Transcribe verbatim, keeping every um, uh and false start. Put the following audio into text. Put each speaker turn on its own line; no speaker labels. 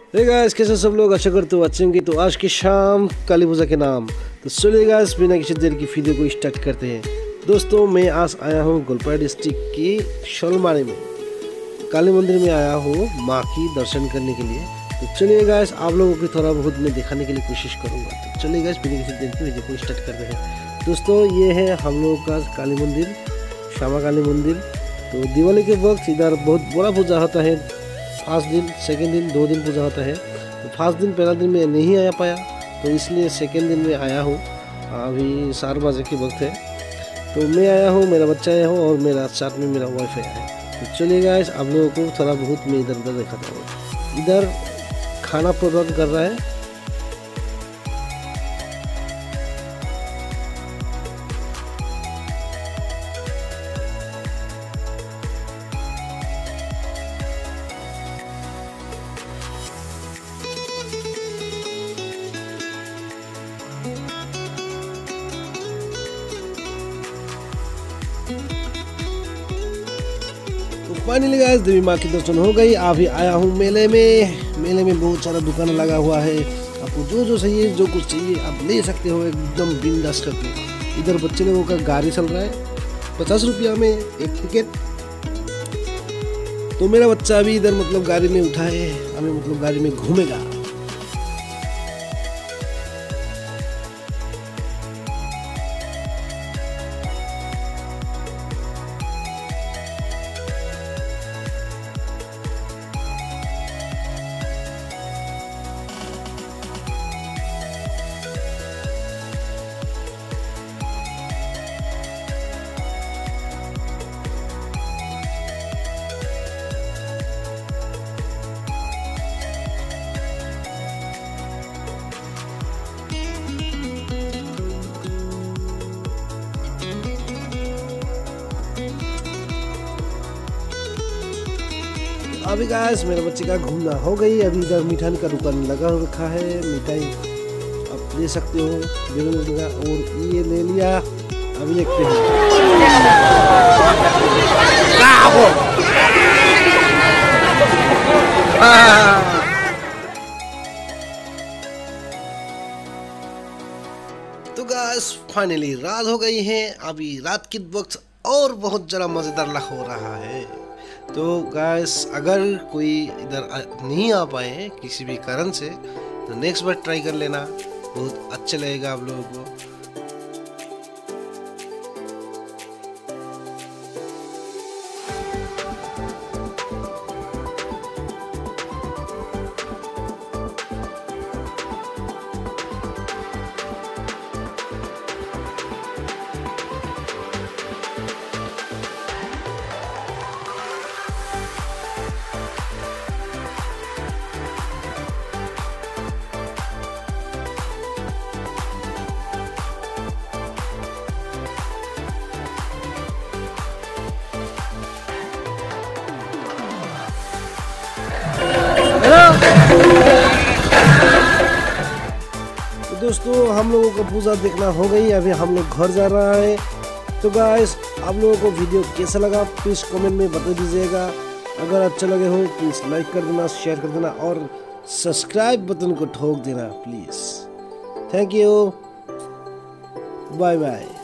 Hey guys, कैसे सब लोग? आशा करते हो अच्छे होंगे। तो आज की शाम काली पूजा के नाम, तो चलिए गाइस बिना किसी देर की वीडियो को स्टार्ट करते हैं। दोस्तों, मैं आज आया हूँ गोलपाड़ा डिस्ट्रिक्ट की शोलमारी में काली मंदिर में आया हूँ माँ की दर्शन करने के लिए। तो चलिए गाइस, आप लोगों को थोड़ा बहुत मैं दिखाने के लिए कोशिश करूँगा। तो चलिए गाइस बिना किसी देर की वीडियो को स्टार्ट करते हैं। दोस्तों, ये है हम लोगों का काली मंदिर, श्यामा काली मंदिर। तो दिवाली के वक्त इधर बहुत बड़ा पूजा होता है। फर्स्ट दिन, सेकेंड दिन, दो दिन पूजा होता है। तो फर्स्ट दिन, पहला दिन में नहीं आया पाया, तो इसलिए सेकेंड दिन में आया हूँ। अभी चार बजे के वक्त है, तो मैं आया हूँ, मेरा बच्चा आया हूँ और मेरा साथ में मेरा वाइफ आया है। तो चलिए गाइस, आप लोगों को थोड़ा बहुत मैं इधर उधर दिखाता हूँ। इधर खाना प्रबंध कर रहा है। फाइनली गाइस, देवी माँ की दर्शन हो गई। अभी आया हूँ मेले में। मेले में बहुत सारा दुकान लगा हुआ है। आपको जो जो चाहिए, जो कुछ चाहिए आप ले सकते हो एकदम बिंदास करके। इधर बच्चे लोगों का गाड़ी चल रहा है, पचास रुपया में एक टिकट। तो मेरा बच्चा अभी इधर मतलब गाड़ी में उठा है, हमें मतलब गाड़ी में घूमेगा। अभी गाइस मेरे बच्चे का घूमना हो गई। अभी इधर मिठाई का दुकान लगा रखा है, मिठाई आप ले सकते हो, और ये ले लिया। अभी देखते हैं। तो गाइस फाइनली रात हो गई है। अभी रात के वक्त और बहुत जरा मजेदार लग हो रहा है। तो गाइस, अगर कोई इधर नहीं आ पाए किसी भी कारण से, तो नेक्स्ट बार ट्राई कर लेना, बहुत अच्छा लगेगा आप लोगों को। तो दोस्तों, हम लोगों को पूजा देखना हो गई। अभी हम लोग घर जा रहा है। तो गाइस, आप लोगों को वीडियो कैसा लगा प्लीज़ कमेंट में बता दीजिएगा। अगर अच्छा लगे हो प्लीज़ लाइक कर देना, शेयर कर देना और सब्सक्राइब बटन को ठोक देना please. Thank you, bye bye.